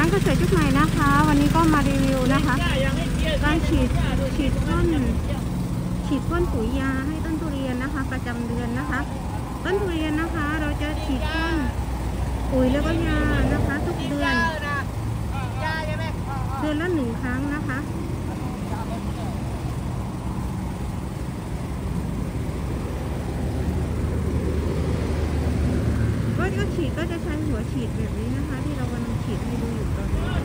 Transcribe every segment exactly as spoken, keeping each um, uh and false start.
านเกษตรยุคใหม่นะคะวันนี้ก็มารีวิวนะคะการฉีดฉีดพ่นฉีดพ่นปุ๋ยยาให้ต้นทุเรียนนะคะประจำเดือนนะคะต้นทุเรียนนะคะเราจะฉีดพ่นปุ๋ยแล้วก็ยานะคะทุกเดือนเดือนละหนึ่งครั้งนะคะก็ฉีดก็จะใช้หัวฉีดแบบนี้นะคะที่เรากำลังฉีดให้ดูอยู่ตอนนี้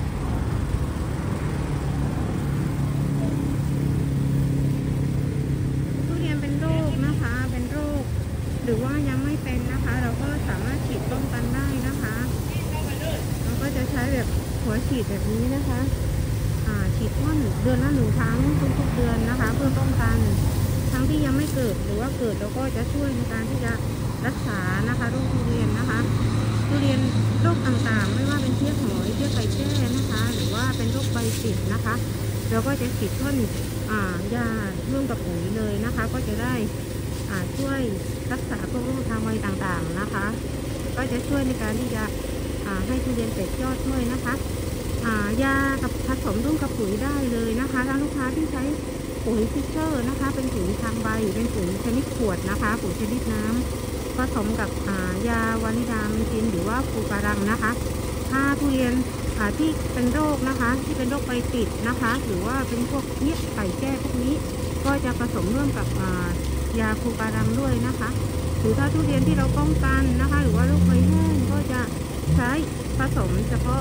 ทุเรียนเป็นโรคนะคะเป็นโรคหรือว่ายังไม่เป็นนะคะเราก็สามารถฉีดป้องกันได้นะคะเราก็จะใช้แบบหัวฉีดแบบนี้นะคะอ่าฉีดพ่นเดือนละหนึ่งครั้งทุกๆเดือนนะคะเพื่อป้องกันทั้งที่ยังไม่เกิดหรือว่าเกิดเราก็จะช่วยในการที่จะรักษานะคะโรคทุเรียนนะคะทุเรียนโรคต่างๆไม่ว่าเป็นเพี้ยหอยเพี้ยไก่แจ้นะคะหรือว่าเป็นโรคใบติดนะคะเราก็จะฉีดพ่นยาร่วมกับปุ๋ยเลยนะคะก็จะได้ช่วยรักษาพวกโรคทางใบต่างๆนะคะก็จะช่วยในการที่จะให้ทุเรียนเต็มยอดด้วยนะคะยากับผสมร่วมกับปุ๋ยได้เลยนะคะทางลูกค้าที่ใช้ปุ๋ยฟิชเชอร์นะคะเป็นปุ๋ยทางใบเป็นปุ๋ยชนิดขวดนะคะปุ๋ยชนิดน้ำผสมกับยาวานิดาเมทินหรือว่าฟูการังนะคะถ้าทุเรียนที่เป็นโรคนะคะที่เป็นโรคใบติดนะคะหรือว่าเป็นพวกเนี้ยไก่แก้พวกนี้ก็จะผสมร่วมกับยาฟูการังด้วยนะคะหรือถ้าทุเรียนที่เราป้องกันนะคะหรือว่าโรคใบแห้งก็จะใช้ผสมเฉพาะ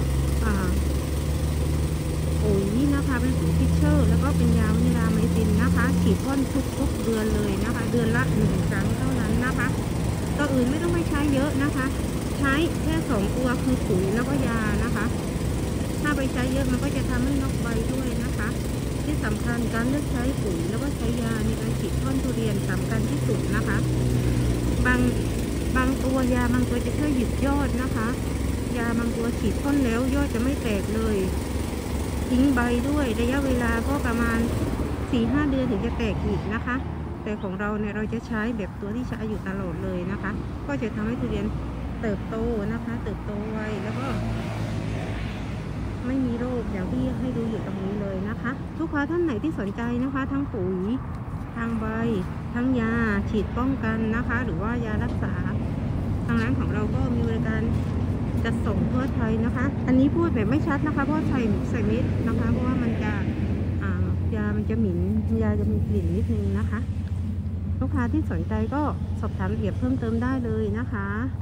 ปุ๋ยนะคะเป็นปุ๋ยฟิชเชอร์แล้วก็เป็นยาวานิดาเมทินนะคะฉีดพ่นทุกๆเดือนเลยนะคะเดือนละหนึ่งครั้งเท่านั้นนะคะตัวอื่นไม่ต้องไปใช้เยอะนะคะใช้แค่สองตัวคือปุ๋ยแล้วก็ยานะคะถ้าไปใช้เยอะมันก็จะทำให้นกใบด้วยนะคะที่สำคัญการเลือกใช้ปุ๋ยแล้วก็ใช้ยาในการฉีดพ่นทุเรียนสำคัญที่สุดนะคะบางบางตัวยาบางตัวจะช่วยหยุดยอดนะคะยาบางตัวฉีดพ่นแล้วยอดจะไม่แตกเลยทิ้งใบด้วยระยะเวลาก็ประมาณ สี่ห้า เดือนถึงจะแตกอีกนะคะแต่ของเราเนี่ยเราจะใช้แบบตัวที่ใช้อยู่ตลอดเลยนะคะก็จะทำให้ทุเรียนเติบโตนะคะเติบโตไวแล้วก็ไม่มีโรคอย่างที่ให้ดูอยู่ตรงนี้เลยนะคะลูกค้าท่านไหนที่สนใจนะคะทั้งปุ๋ยทางใบทั้งยาฉีดป้องกันนะคะหรือว่ายารักษาทางร้านของเราก็มีบริการจัดส่งทั่วไทยนะคะอันนี้พูดแบบไม่ชัดนะคะเพราะใส่ใส่เม็ดนะคะเพราะว่ามันจะยามันจะหมิ่นยาจะมีกลิ่นนิดนึงนะคะลูกค้าที่สนใจก็สอบถามละเอียดเพิ่มเติมได้เลยนะคะ